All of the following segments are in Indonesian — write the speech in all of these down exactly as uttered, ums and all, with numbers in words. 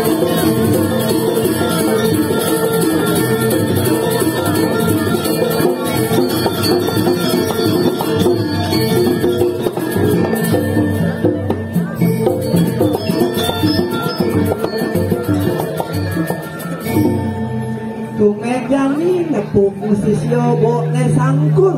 nepuk musisio bokne sangkur.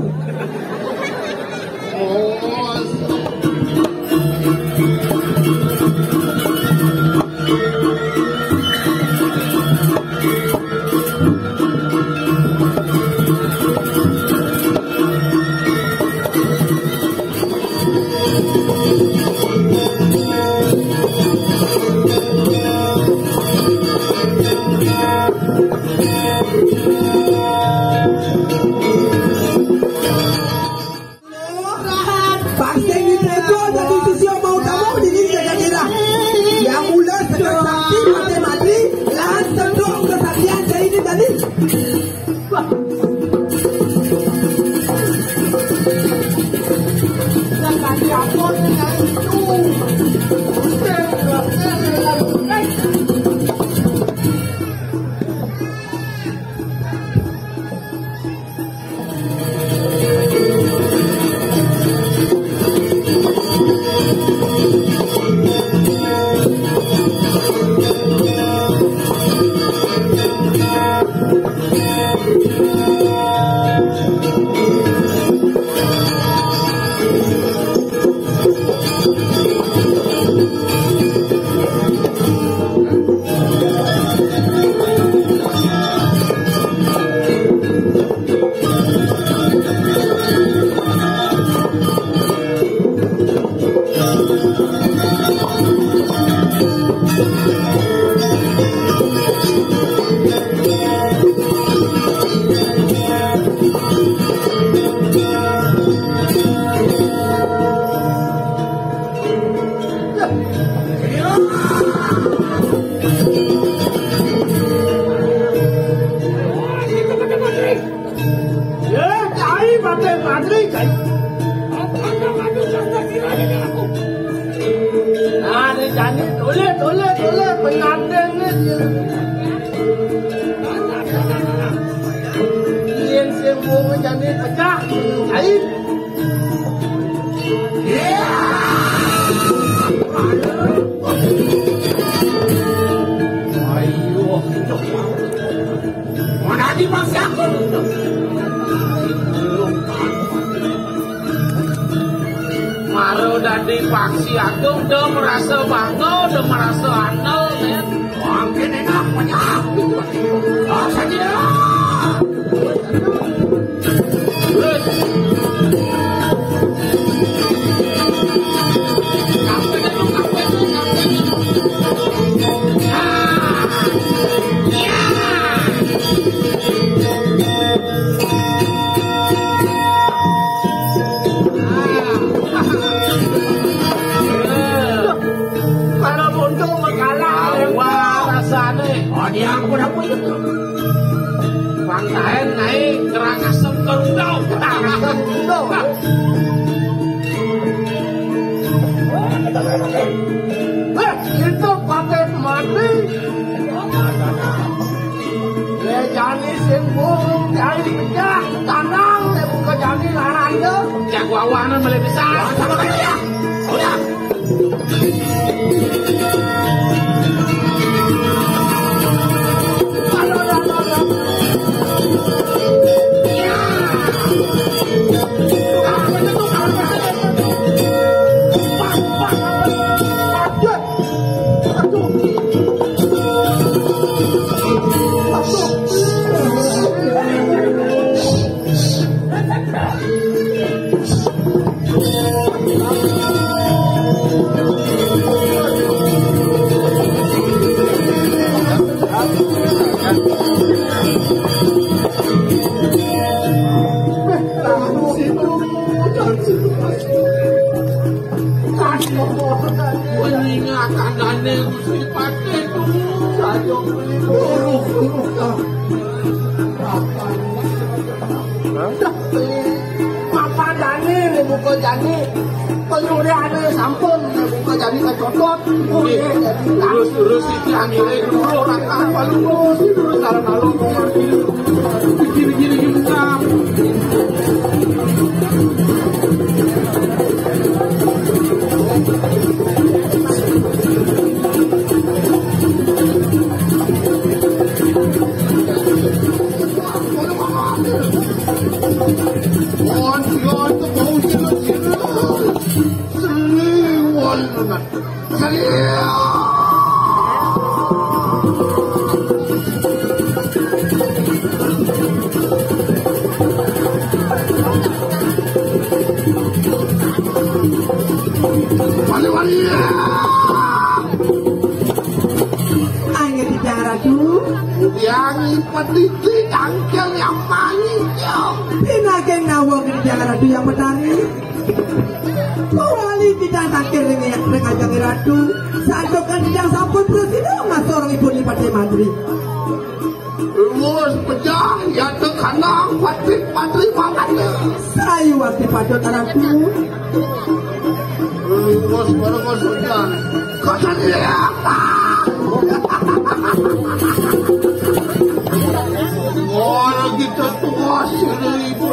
jadi kecodot. Terus-terus iki angire dulu ora apa lurus terus alon-alon gini-gini gimana. Angin di Ratu yang petiti tangkel yang manis pinageng nawang di Ratu yang petani Kuali tidak takir dengan rengajang Ratu sajokan yang sampun presiden mas seorang ibu di Partai Madri terus pecah ya tekanang patri patri makannya saya waktu padot Ratu terus bareng sudah kasan dia orang kita tua seribu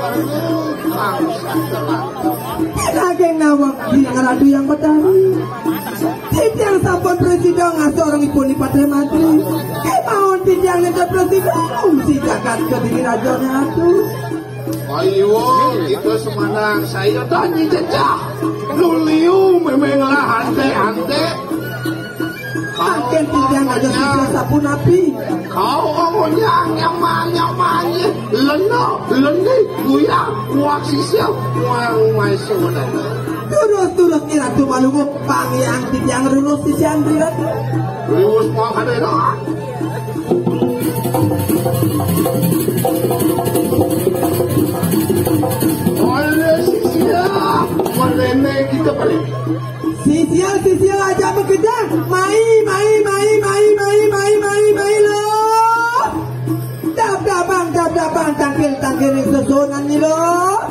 pinageng nawang di Ratu yang petani tidak sampun presiden mas seorang ibu di Partai Madri kemauan tidak ada presiden si jagat kediri raja Ratu. Ayo, itu semanang saya tanya jejak. Luliu memanglah ante-ante. Makin tidak ada sisa sapu napi. Kau ngomongnya nyaman-nyamannya. Leno, leni, guya, kuak sisiau, kuang maisu dana. Turus-turus ni Ratu Malungu, pangyang tidak rulus sisi Andri Ratu. Lulus kuang kadena. Oleh sisiau, oleh kita balik. Sisial, sisial aja bekerja. Mai, mai, mai, mai, mai, mai, mai, mai lo. Dap, dabang, dap, dabang, tangkil, tangkil yang sesonan ni lo.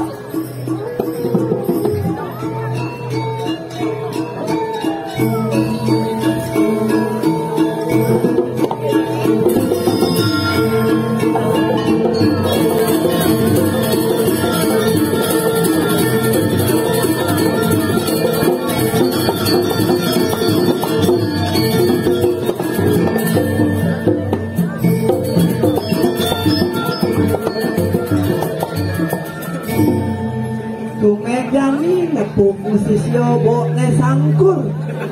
Tumegani nepuk sisyo bo ne sangkur.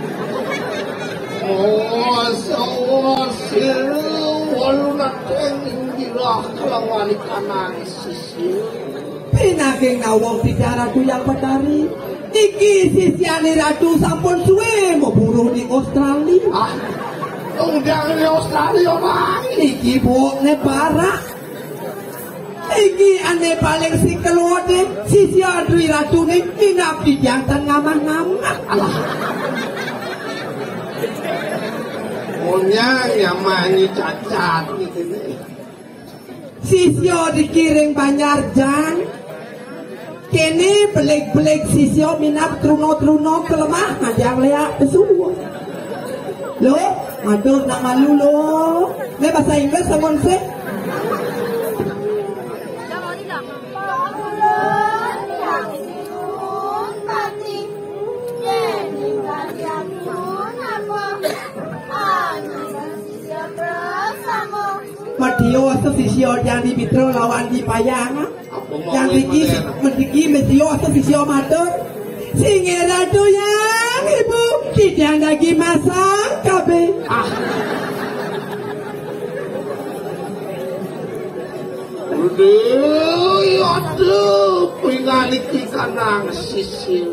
Oh, sawasir, waluna tenging dirah kelawani kanan sisyo. Pinageng nawang tidak Ratu yang petani. Iki sisiani Ratu sampun suwe mau buruh di Australia. Ah, udah di Australia bang. Iki bo ne barak. Iki ane paling si keluar deh sisi Adri Ratu nih minap di jantan ngamah-ngamah alah punya nyamannya cacat gitu nih sisio dikiring Banjarjan kini belik-belik sisio minap truno-truno kelemah majang leak pesuwa lo madur nak malu lo ini bahasa Inggris sampun sih Madio atau sisio yang di Bitro lawan di Payang yang diki mendiki medio atau sisio matur singe Ratu yang ibu tidak lagi masak kabe ah udah aduh pingali kanang sisio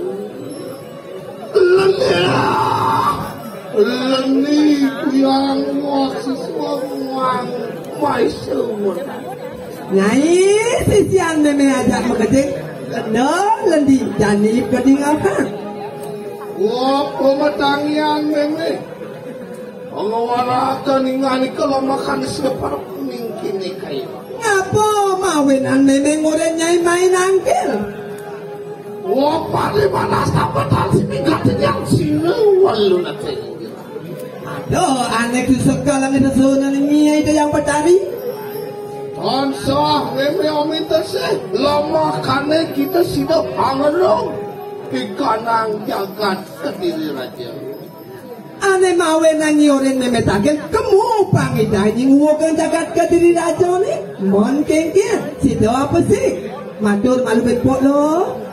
lelah leni yang siswa uang maisumur nyai sisian meme ajak mengedik kena lendi jani keding apa wah pemetangian meme ngawarakan ingani kalau makan separ mungkin nih kayu apa mawinan meme ngore nyai main angkel Wah, paling mana sampai tadi minggat yang sini walu nanti. Aduh, aneh sekolah itu zona ini itu yang petani. Tansah, memang ominta sih. Lama karena kita sudah hangarong ikanang jagat kediri raja. Aneh mawe nangi orang memetagel, kamu pangita nyinguwakan jagat kediri raja ni. Mon kengkir, situ apa sih? Matur malu berpok lo.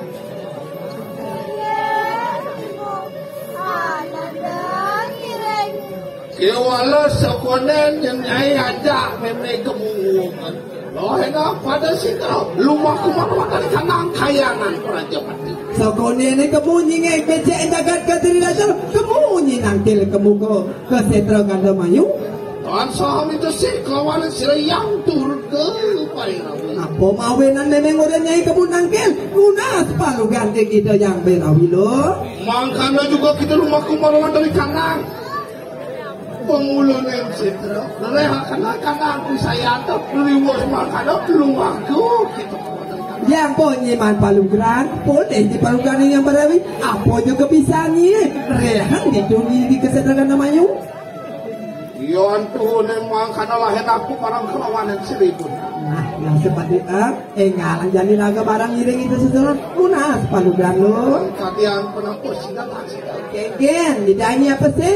Kewala sekonen yang nyai ada memang kemungungan. Loh enak pada situ. Lumah kumar dari kanang kayangan Raja Pati. Sekonen ini kemunyi ngek becek jagat kediri raja. Kemunyi nangkil kemuko ke setra ganda mayu. Tuan saham itu sih kawan sila yang tur ke Pairawi. Apa mawenan memang orang nyai kebun nangkil. Guna sepalu ganti kita yang berawi lo. Makanya juga kita lumah kumar dari kanang. Pengulun yang citra, leha kena kena aku saya atau liwas makanya peluangku gitu. Yang ponyiman palugran, boleh di palugran yang berawi. Apa juga bisa nih? Rehan di dunia di kesedaran namanya. Yon tuh memang karena lahir aku barang kelawanan seribu. Nah, yang seperti ah, eh ngalang jadi naga barang iring itu sesuatu guna palugran lo. Kalian pernah posisinya tak sih? Keken, di dalamnya apa sih?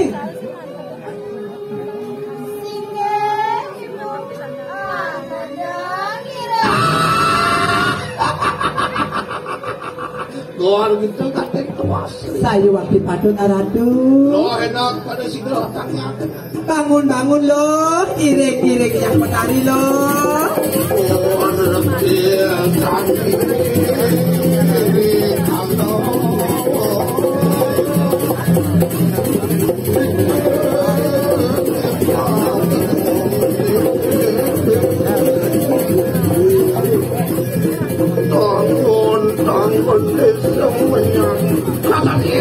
Luar gitu kateng tuas. Saya waktu patut aradu. Lo enak pada si datangnya. Bangun bangun lo, iring-iring yang petani lo. Oh, dia cantik. Tangun, tangun semuanya. Kata dia.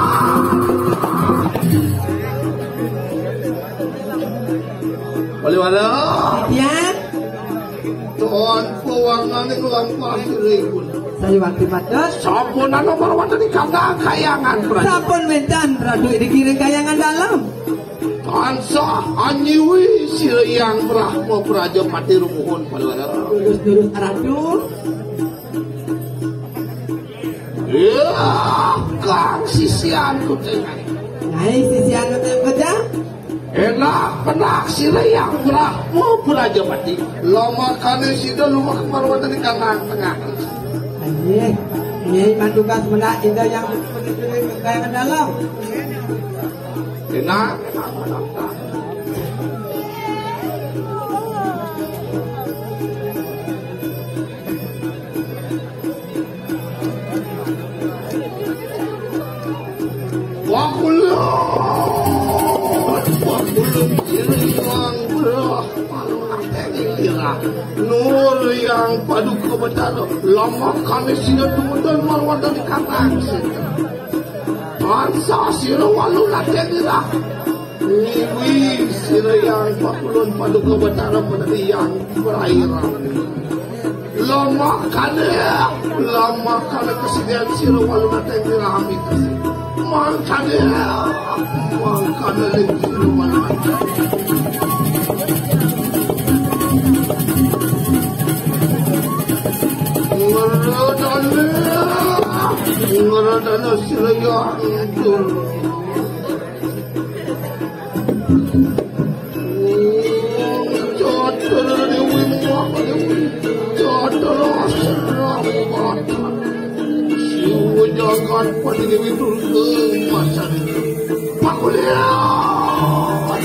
Boleh mana? Ya. Tuhan pewarnaan itu lampah seribu. Saya waktu patut. Sampunan nomor waktu di kandang kayangan. Sampun mentan radu dikiring kayangan dalam. Tansah anyiwi sirayang Brahma Praja Pati Rumuhun pada Lurus-lurus radu. Ya, kang sisian ku tengah. Nyai sisian itu kerja. Enak penak sirayang Brahma Praja Pati. Lama kali sida lumah kemarwan dari kandang tengah. Anjir, nyai mantugas menak indah yang kayangan dalam. Enak, enak, enak, enak. Wakulun, wakulun yang berah, nur yang paduka betalo, lama kami sida tumudan marwan dari kandang. Ansa sira walu latendira. Niwi sira yang pakulun paduka betara penari yang berairan. Lama kali, lama kali kesediaan sira walu latendira amit. Makanya, makanya sira walu latendira. Ngeradana siraya hancur. Jodoh dewi muak, jodoh serapat. Siwa jagat pada dewi durga masa itu. Pakulian,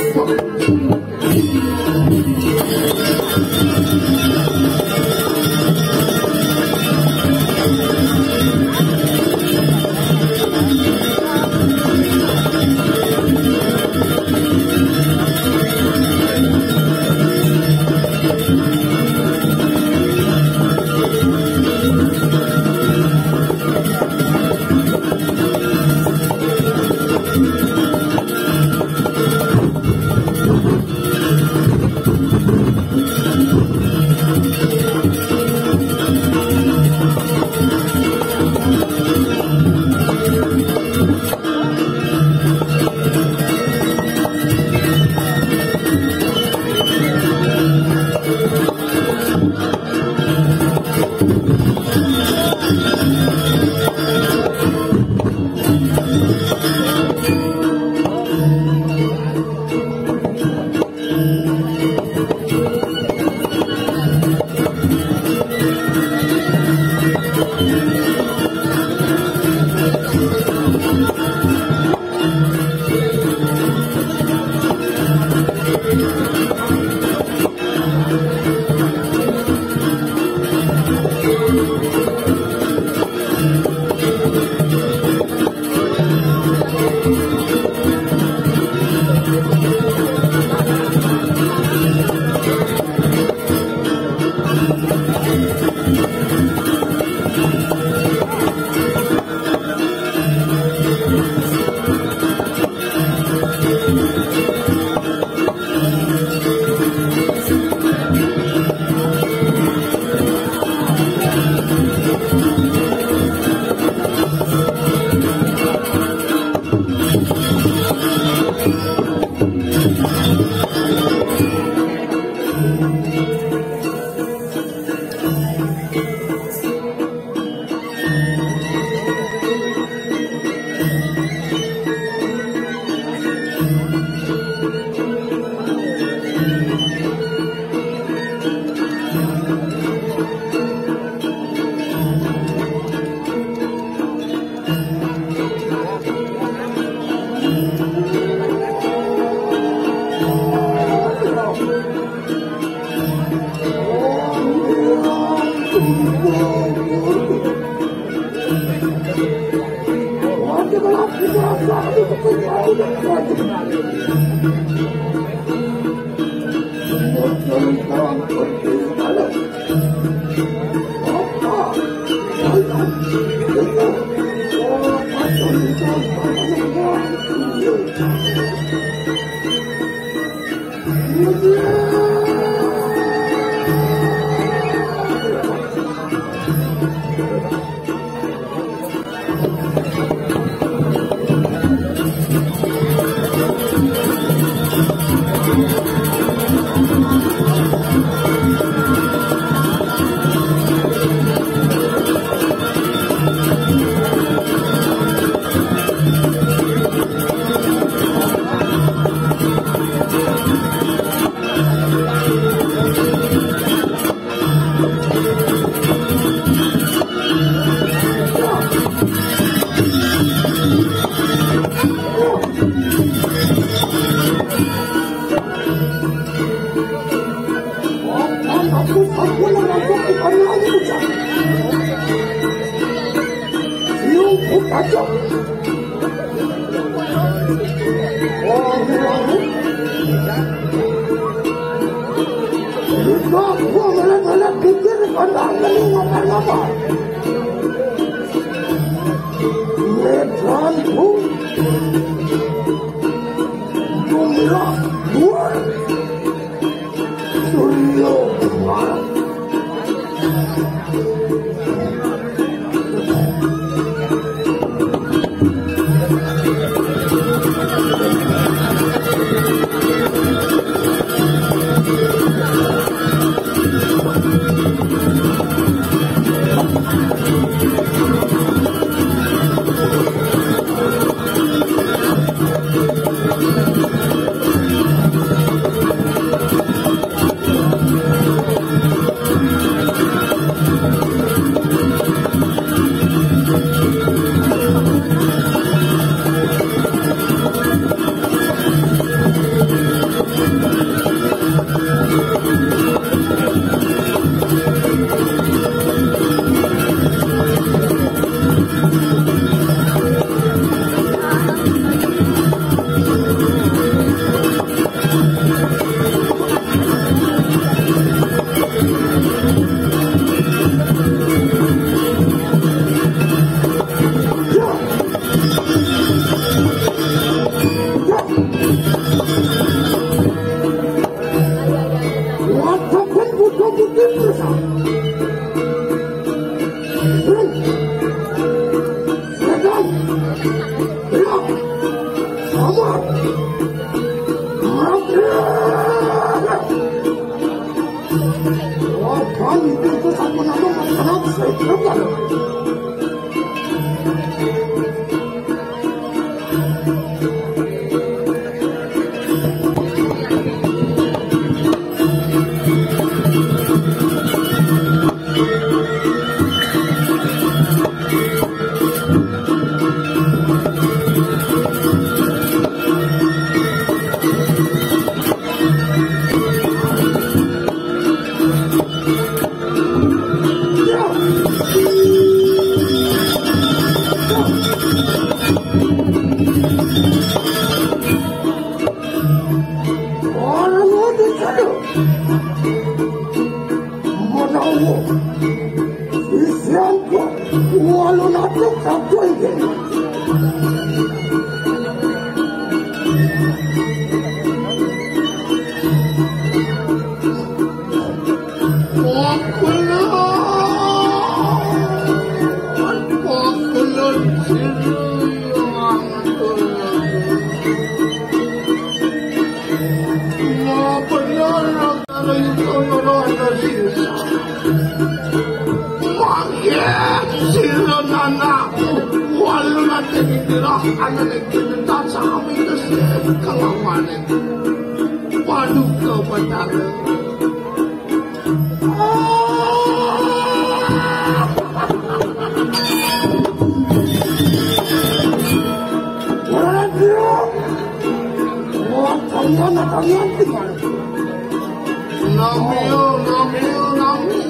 Namio, namio, namio.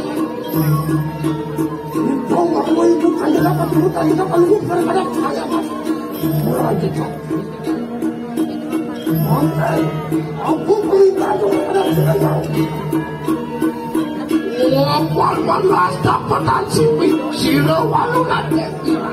Kau aku itu kaya dapat hutan kita paling daripada kaya mas. Murah kita. Mantai, aku beli baju pada saya. Wapal malas dapat acipi, sila walu nanti.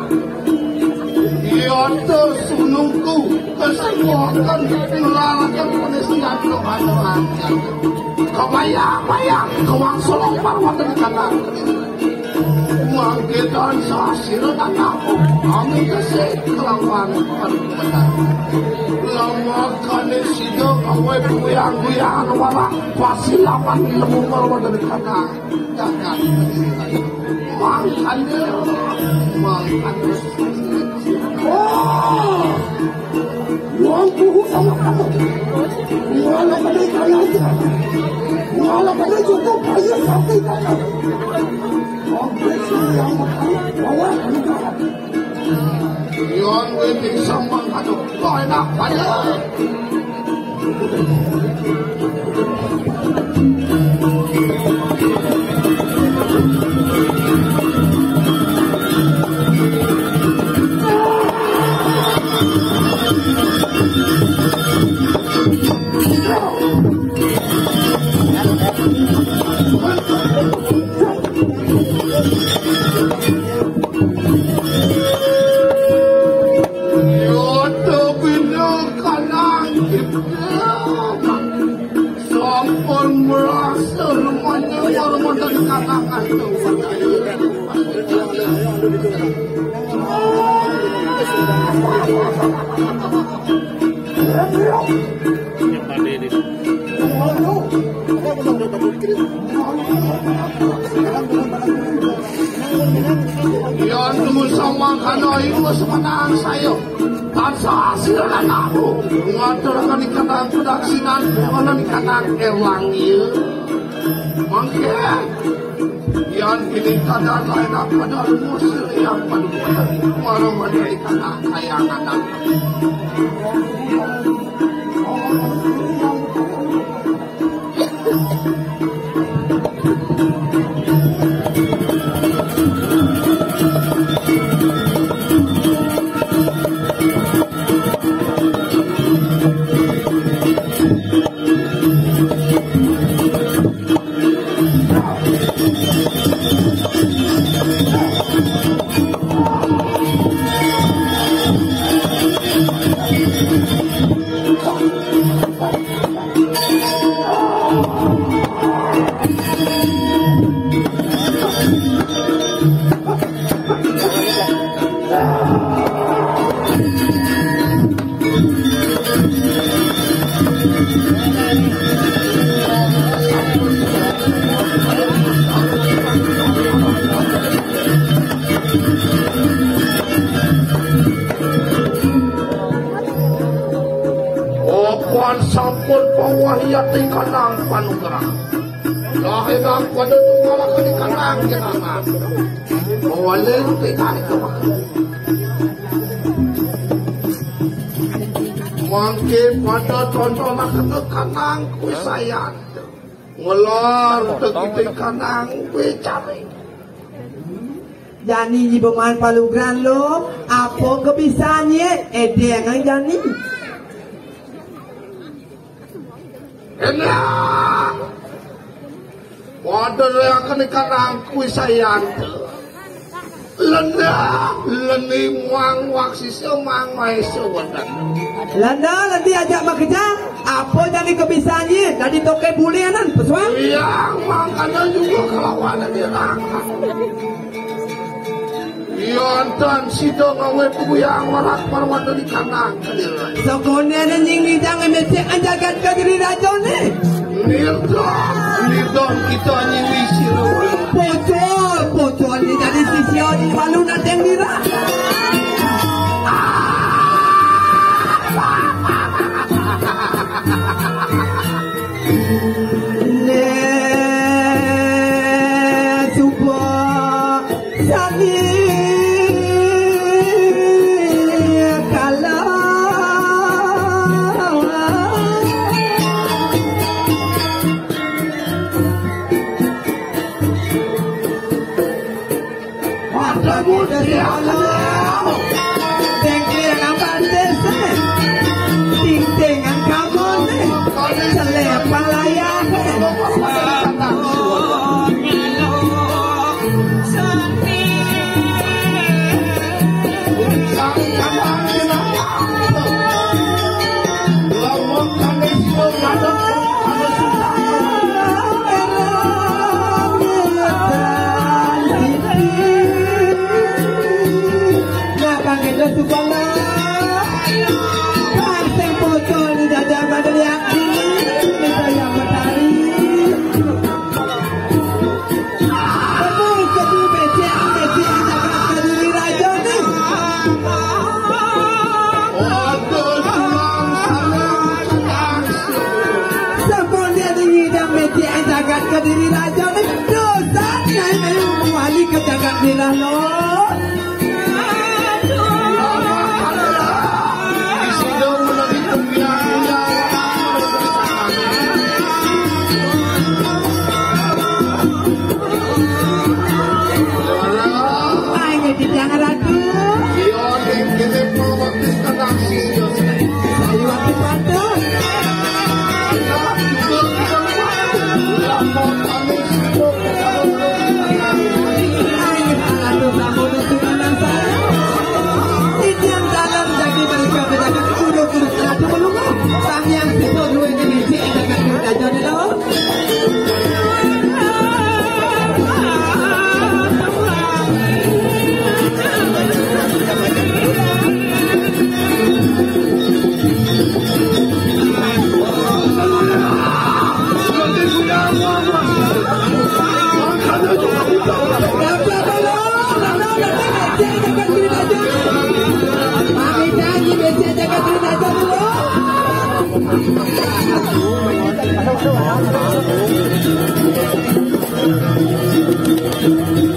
Yoto sunungku kesemuakan ngelalakan penesian kebayaran. Kebayang-bayang kewang solong parwat dari kanan. Mangkitan sasir dan aku kami kesek kelawan perbuatan. Lama kane sido kawe buyang-buyang wala pasilapan lemu parwat dari kanan. Jangan mangkane mangkane. Oh, yang kuhu sama kamu. Walau pada kalian saja, walau pada juga kalian sampai kata. Operasi yang makan, bawa kamu. Yang wedding sama kamu, kau enak banyak. Yan tumusama kano imo semenang sayo tansa hasilkan aku mengaturkan ikanang kudaksinan mengaturkan ikanang elang iya mangke yan pinitadan lain aku pada musil yang padukan marah pada ikanang kayangan aku sampun pawahiyati kanang panugrah lahir aku ada tunggal di kanang kenangan mawalin tinggal itu mangke pada contoh nak ke kanang kuisayan ngelor tegiti kanang kuicari Jani di beman palugran lo apa kebisaannya edengan Jani enak waduh yang akan ikan kuisayan lenda leni muang waksi semang maiso wadan lenda nanti ajak makejang apa jadi kebisaannya tadi toke bulianan pesuang iya makanya juga kelawanan dirangka yonton sido ngawe puyang warak parwado di kanang kadiran sokonya nanjing nidang emesek anjagat kagiri rajone nirdon nirdon kita nyiwi siro pocol pocol ni jadi sisio di malu nateng dira ne supo sakit Kediri raja ni dosa nyai wali ke jagat nila lo. Ayo di jangan ratu. Saya waktu patu. Thank you.